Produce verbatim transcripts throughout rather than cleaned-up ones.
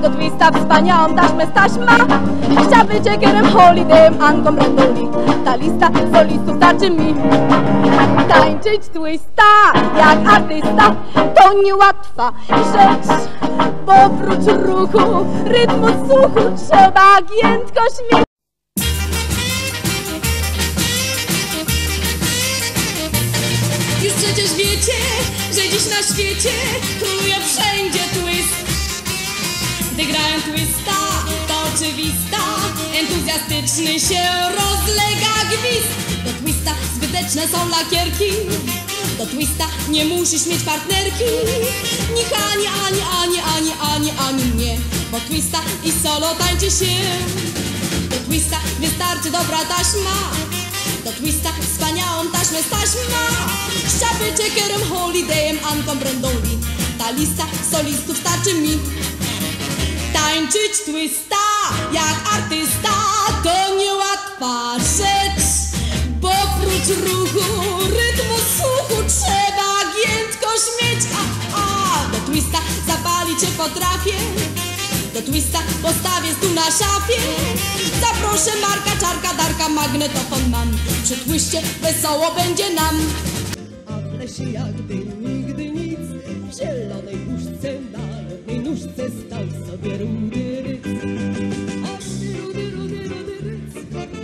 Do twista wspaniałą taśmę staśma. Chciałby cię kierem holidayem, Anką Brandoli. Ta lista solistów starczy mi. Tańczyć twista jak artysta to niełatwa rzecz, bo oprócz ruchu, rytmu, słuchu trzeba giętkość mieć. Już przecież wiecie, że dziś na świecie króluje wszędzie twist. Gdy grają twista, to oczywista, entuzjastyczny się rozlega gwizd. Do twista zbyteczne są lakierki, do twista nie musisz mieć partnerki. Niech ani, ani, ani, ani, ani, ani mnie, bo twista i solo tańczy się. Do twista wystarczy dobra taśma, do twista wspaniałą taśmę staśma. Chciałby cię kierem holidayem, Anką Brandoli. Ta lista solistów starczy mi. Tańczyć twista jak artysta to niełatwa rzecz, bo oprócz ruchu, rytmu, słuchu trzeba giętkość mieć. A, a, do twista zapalić cię potrafię, do twista postawię stół na szafie. Zaproszę Marka, Czarka, Darka, magnetofon mam. Przy twiście wesoło będzie nam. A w lesie jakby nigdy nic, w zielonej puszce na lodnej nóżce stał sobie rudy ryc. O rudy, rudy, rudy ryc,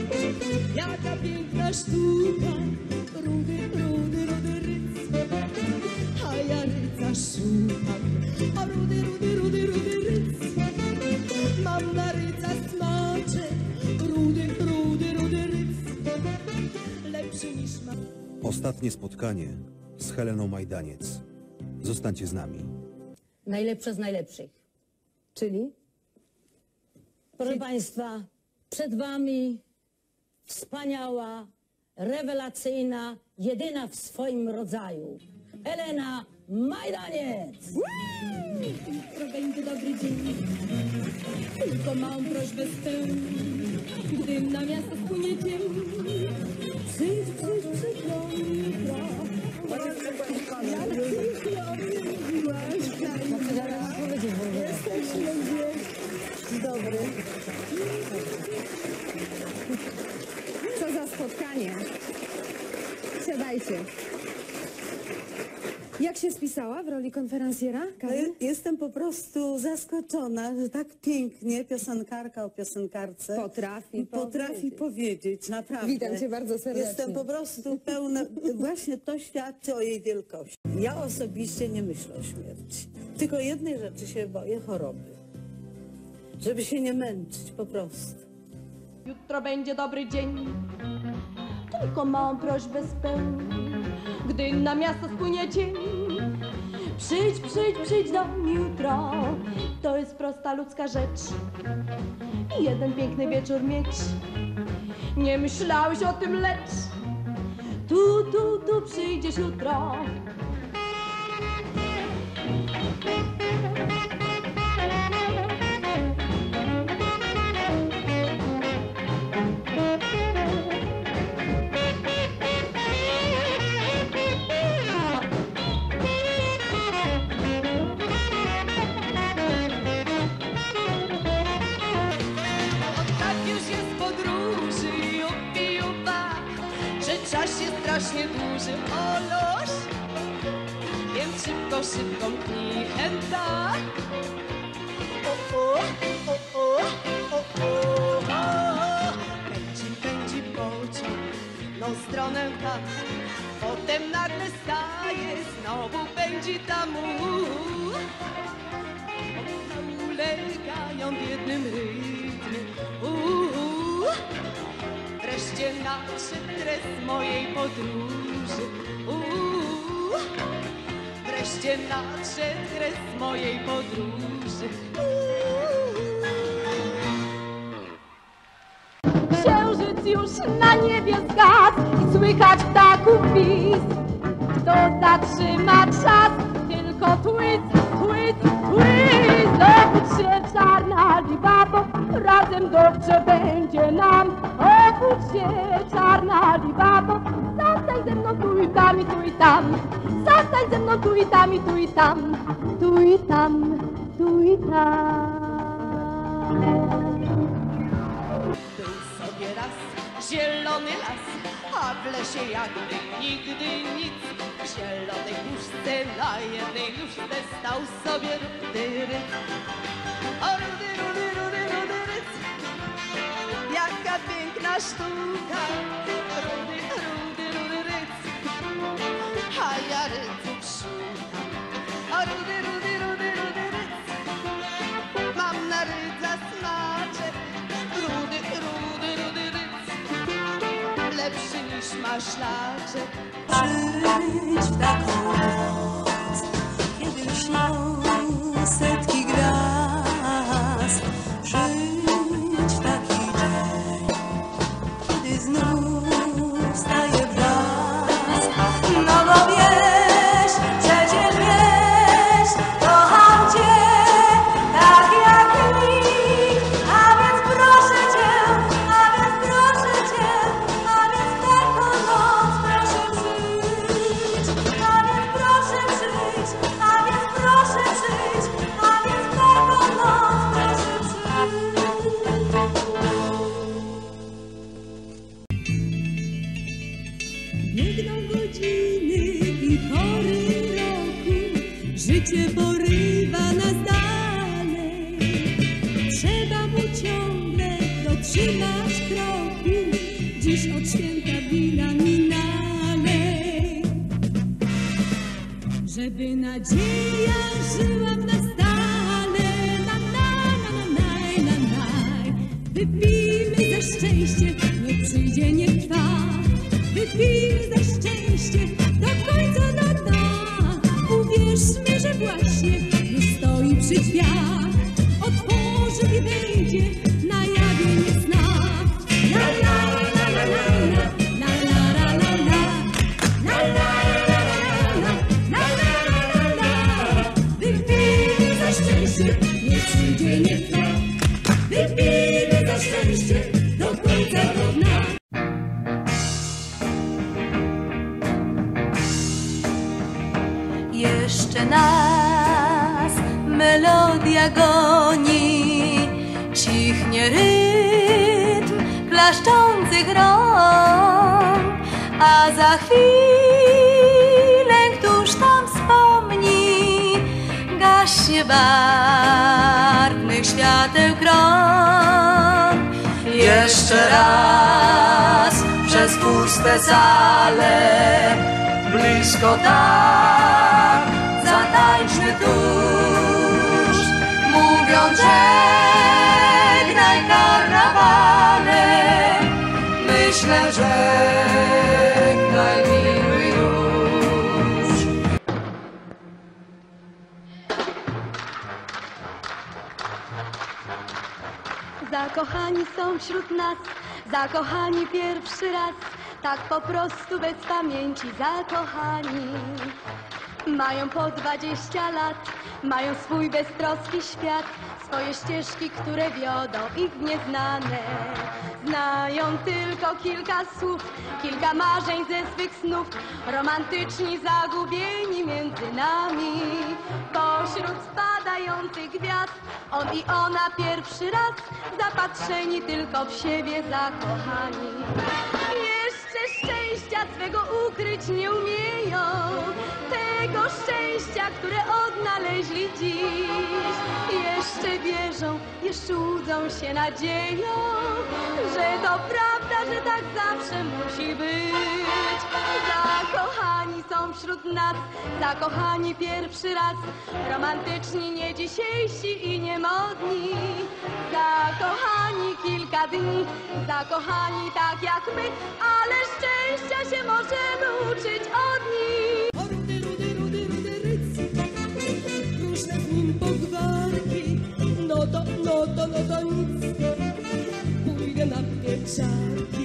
jaka piękna sztuka. Rudy, rudy, rudy ryc, a ja ryca szukam. O rudy, rudy, rudy, rudy ryc, mam na ryca smaczek. Rudy, rudy, rudy ryc, lepszy niż ma. Ostatnie spotkanie z Heleną Majdaniec. Zostańcie z nami. Najlepsza z najlepszych. Czyli? Proszę Czyli... Państwa, przed Wami wspaniała, rewelacyjna, jedyna w swoim rodzaju Helena Majdaniec. Jutro będzie dobry dzień, tylko małą prośbę spełni. Gdy na miasto wpłyniecie, przyjdź, przyjdź, przyjdź do jutra. Jak pięknie o mnie mówiłaś, jesteśmy gdzieś. Dobry. Co za spotkanie. Siadajcie. Jak się spisała w roli konferencjera? No, jestem po prostu zaskoczona, że tak pięknie piosenkarka o piosenkarce Potrafi potrafi powiedzieć. powiedzieć, naprawdę. Witam cię bardzo serdecznie. Jestem po prostu pełna, właśnie to świadczy o jej wielkości. Ja osobiście nie myślę o śmierci. Tylko jednej rzeczy się boję, choroby. Żeby się nie męczyć, po prostu. Jutro będzie dobry dzień, tylko małą prośbę spełni. Gdy na miasto spłynie cień, przyjdź, przyjdź, przyjdź do mnie jutro. To jest prosta ludzka rzecz i jeden piękny wieczór mieć. Nie myślałeś o tym, lecz tu, tu, tu przyjdziesz jutro. Czas jest strasznie duży, oloś, więc szybko, szybko pnij chęta. O, o, o, o, o, o, o. Pędzi, pędzi pociąg, no stronę tak, potem nagle staje, znowu pędzi tam. Ulegają w jednym rytmie. Wreszcie nadszedł kres mojej podróży. Uuu. Wreszcie nadszedł kres mojej podróży. Uuu. Księżyc już na niebie zgasł i słychać ptaków pisk. Kto zatrzyma czas? Tylko twist, twist, twist. Obudź się, czarna Libabo, razem dobrze będzie nam. Obudź się, czarna Libabo, zostań ze mną tu i tam i tu i tam. Zostań ze mną tu i tam i tu i tam. Tu i tam, tu i tam. zielony las, a w lesie jakby nigdy nic. W zielonej puszce na jednej nóżce stał sobie rudy ryc. O rudy, rudy, rudy, rudy ryc, jaka piękna sztuka. Rudy, rudy, rudy ryc, a ja ryców szukam. O rudy, rudy, rudy, rudy ryc, mam na rydza smaczek. Rudy, rudy, rudy ryc, lepszy niż maślaczek. Żyć w taką noc, kiedy śnią setki gwiazd. Żyć w taki dzień, kiedy znów staje blask. No bo wiesz, przecież wiesz, kocham cię tak jak nikt. A więc proszę cię, a więc proszę cię, a więc w taką noc proszę przyjdź. A więc proszę przyjdź, a więc proszę przyjdź, a więc w taką noc proszę przyjdź. Biegną godziny i pory roku, życie porywa nas dalej. Trzeba mu ciągle dotrzymać kroku, dziś od święta wina mi nalej. Żeby nadzieja żyła w nas stale, na na na na na na na. Wypijmy za szczęście, niech przyjdzie, niech trwa. Wypijmy za szczęście do końca do dna. Uwierzmy, że właśnie już stoi przy drzwiach. Otworzy i wejdzie na jawie nie zna. La la la la la la la la la la la la la la la. Wypijmy za szczęście, niech przyjdzie, niech trwa. Wypijmy za szczęście do końca do dna. Jeszcze nas melodia goni, cichnie rytm klaszczących rąk, a za chwilę któż tam wspomni, gaśnie barwnych świateł krąg. Jeszcze raz przez puste sale, blisko tak, zatańczmy tuż, mówiąc żegnaj karnawale. Myślę, żegnaj miły już. Zakochani są wśród nas, zakochani pierwszy raz, tak po prostu bez pamięci zakochani. Mają po dwadzieścia lat, mają swój beztroski świat, swoje ścieżki, które wiodą ich w nieznane. Znają tylko kilka słów, kilka marzeń ze swych snów, romantyczni, zagubieni między nami. Pośród spadających gwiazd, on i ona pierwszy raz, zapatrzeni tylko w siebie, zakochani. Jeszcze szczęścia swego ukryć nie umieją, tego szczęścia, które odnaleźli dziś. Jeszcze wierzą, jeszcze łudzą się nadzieją, że to prawda, że tak zawsze musi być. Zakochani są wśród nas, zakochani pierwszy raz, romantyczni, nie dzisiejsi i nie modni. Zakochani kilka dni, zakochani tak jak my, ale szczęścia się możemy uczyć od nich. O rudy, rudy, rudy, rudy ryc, różne z nim pogwarki. No to, no to, no to nic, pójdę na pieczarki.